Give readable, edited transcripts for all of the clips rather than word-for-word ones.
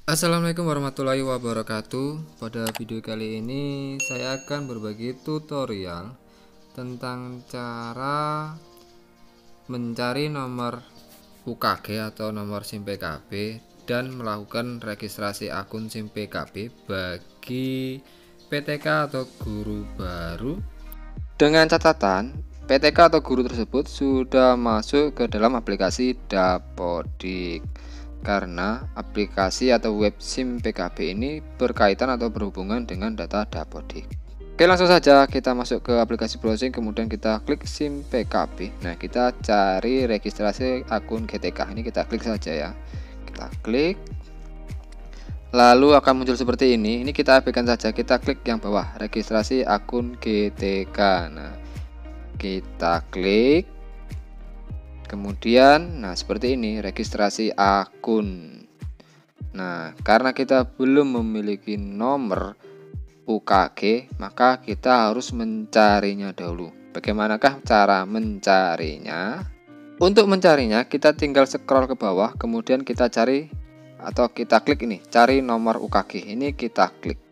Assalamualaikum warahmatullahi wabarakatuh. Pada video kali ini saya akan berbagi tutorial tentang cara mencari nomor UKG atau nomor SIM PKB dan melakukan registrasi akun SIM PKB bagi PTK atau guru baru, dengan catatan PTK atau guru tersebut sudah masuk ke dalam aplikasi Dapodik, karena aplikasi atau web SIM PKB ini berkaitan atau berhubungan dengan data Dapodik. Oke, langsung saja kita masuk ke aplikasi browsing, kemudian kita klik SIM PKB. Nah, kita cari registrasi akun GTK. Ini kita klik saja ya. Kita klik, lalu akan muncul seperti ini. Ini kita abaikan saja, kita klik yang bawah, registrasi akun GTK. Nah, kita klik, kemudian seperti ini, registrasi akun. Nah, karena kita belum memiliki nomor UKG, maka kita harus mencarinya dahulu. Bagaimanakah cara mencarinya? Untuk mencarinya kita tinggal scroll ke bawah, kemudian kita cari atau kita klik ini, cari nomor UKG. Ini kita klik.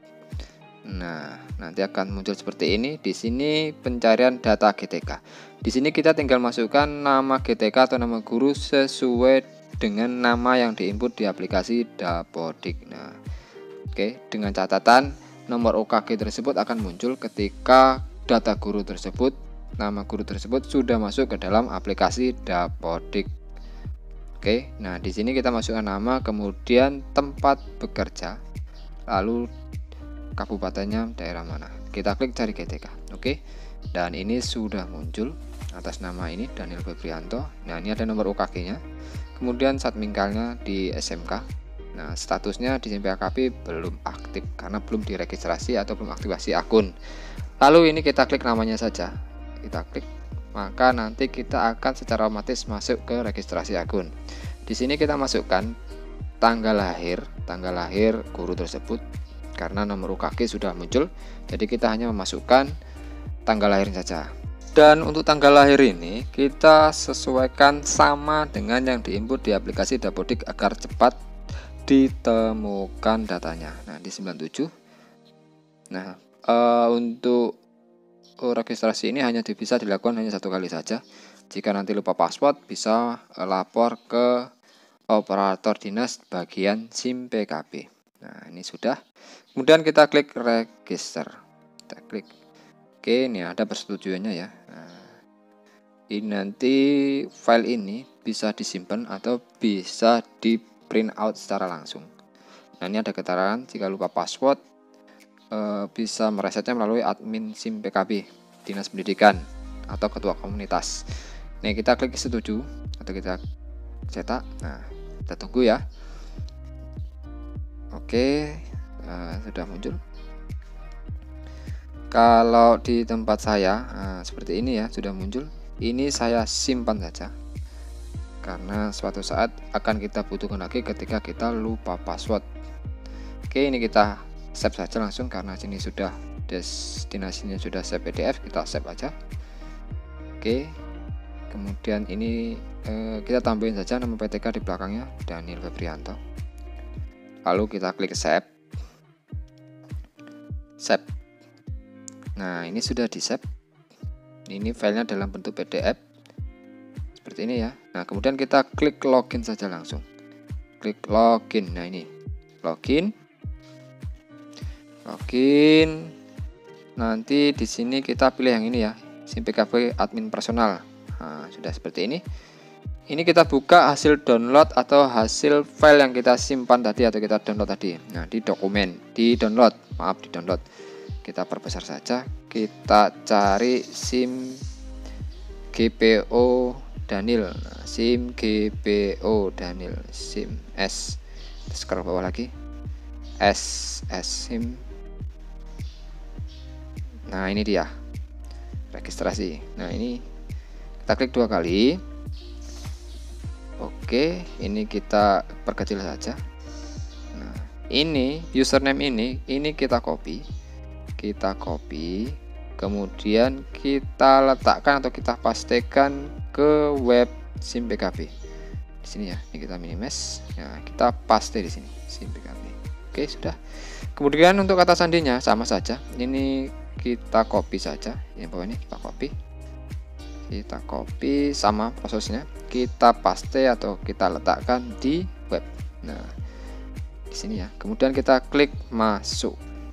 Nah, nanti akan muncul seperti ini. Di sini pencarian data GTK. Di sini kita tinggal masukkan nama GTK atau nama guru sesuai dengan nama yang diinput di aplikasi Dapodik. Nah, oke, dengan catatan nomor UKG tersebut akan muncul ketika data guru tersebut, nama guru tersebut sudah masuk ke dalam aplikasi Dapodik. Oke, nah di sini kita masukkan nama, kemudian tempat bekerja, lalu kabupatennya daerah mana. Kita klik cari GTK. Oke, dan ini sudah muncul atas nama ini Daniel Febrianto. Nah, ini ada nomor UKG-nya, kemudian satmingkalnya di SMK. Nah, statusnya di SIM PKB belum aktif karena belum diregistrasi atau belum aktivasi akun. Lalu ini kita klik namanya saja. Kita klik, maka nanti kita akan secara otomatis masuk ke registrasi akun. Di sini kita masukkan tanggal lahir guru tersebut karena nomor UKG sudah muncul. Jadi kita hanya memasukkan tanggal lahir saja. Dan untuk tanggal lahir ini kita sesuaikan sama dengan yang diinput di aplikasi Dapodik agar cepat ditemukan datanya. Nah, di 97. Nah, untuk registrasi ini hanya bisa dilakukan hanya satu kali saja. Jika nanti lupa password, bisa lapor ke operator dinas bagian SIM PKB. Nah, ini sudah. Kemudian kita klik register. Kita klik. Oke, ini ada persetujuannya ya. Nah, ini nanti file ini bisa disimpan atau bisa di print out secara langsung. Nah, ini ada keterangan jika lupa password bisa meresetnya melalui admin SIM PKB, Dinas Pendidikan atau ketua komunitas. Nah, kita klik setuju atau kita cetak. Nah, kita tunggu ya. Oke, sudah muncul. Kalau di tempat saya seperti ini ya, sudah muncul. Ini saya simpan saja, karena suatu saat akan kita butuhkan lagi ketika kita lupa password. Oke, ini kita save saja langsung karena sini sudah destinasinya sudah save PDF, kita save aja. Oke, kemudian ini kita tambahin saja nama PTK di belakangnya, Daniel Febrianto. Lalu kita klik save. Nah, ini sudah di save. Ini filenya dalam bentuk PDF seperti ini ya. Nah, kemudian kita klik login saja langsung. Klik login. Nah, ini login. Nanti di sini kita pilih yang ini ya, SIM PKB admin personal. Nah, sudah seperti ini. Ini kita buka hasil download atau hasil file yang kita simpan tadi atau kita download tadi. Nah, di dokumen, di download. Kita perbesar saja. Kita cari SIM GPO Daniel. Nah, SIM GPO Daniel, SIM S. Scroll bawah lagi. SIM. Nah, ini dia. Registrasi. Nah, ini kita klik 2 kali. Oke, ini kita perkecil saja. Nah, ini username ini kita copy. Kemudian kita letakkan atau kita pastekan ke web SIM PKB. Di sini ya, ini kita minimize. Nah, kita paste di sini SIM PKB. Oke, sudah. Kemudian untuk kata sandinya sama saja. Ini kita copy saja. Yang bawah ini kita copy. Kita copy, sama prosesnya. Kita paste atau kita letakkan di web. Nah, di sini ya. Kemudian kita klik masuk.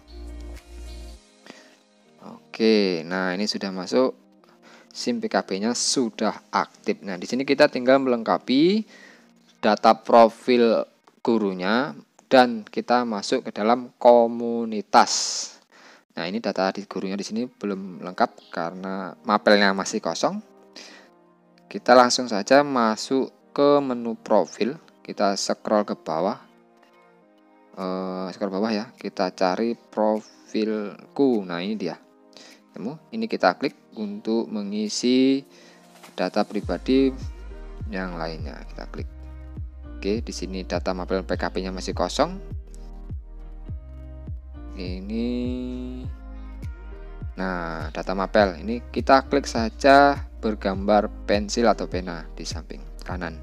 Oke, nah ini sudah masuk. SIM PKB-nya sudah aktif. Nah, di sini kita tinggal melengkapi data profil gurunya dan kita masuk ke dalam komunitas. Nah, ini data di gurunya di sini belum lengkap karena mapelnya masih kosong. Kita langsung saja masuk ke menu profil. Kita scroll ke bawah. Scroll bawah ya. Kita cari profilku. Nah, ini dia. Ini kita klik untuk mengisi data pribadi yang lainnya. Kita klik. Oke, di sini data mapel PKB-nya masih kosong. Ini, nah, data mapel ini kita klik saja bergambar pensil atau pena di samping kanan.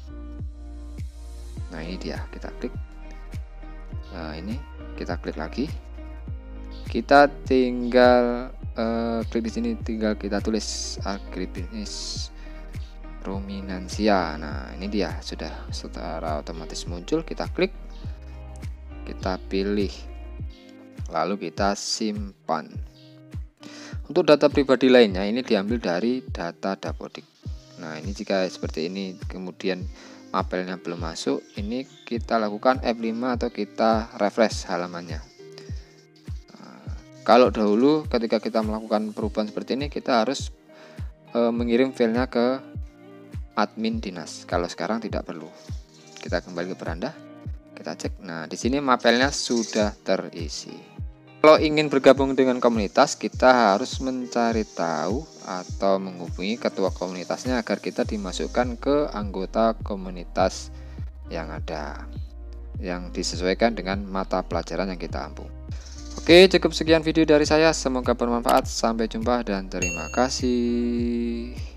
Nah, ini dia, kita klik. Nah, ini kita klik lagi. Kita tinggal klik di sini, tinggal kita tulis agribisnis ruminansia. Nah, ini dia sudah secara otomatis muncul. Kita klik, kita pilih, lalu kita simpan. Untuk data pribadi lainnya ini diambil dari data Dapodik. Nah, ini jika seperti ini kemudian mapelnya belum masuk, ini kita lakukan F5 atau kita refresh halamannya. Kalau dahulu ketika kita melakukan perubahan seperti ini, kita harus mengirim filenya ke admin dinas. Kalau sekarang tidak perlu. Kita kembali ke beranda, kita cek. Nah, di sini mapelnya sudah terisi. Kalau ingin bergabung dengan komunitas, kita harus mencari tahu atau menghubungi ketua komunitasnya agar kita dimasukkan ke anggota komunitas yang ada, yang disesuaikan dengan mata pelajaran yang kita ampu. Oke, cukup sekian video dari saya. Semoga bermanfaat. Sampai jumpa dan terima kasih.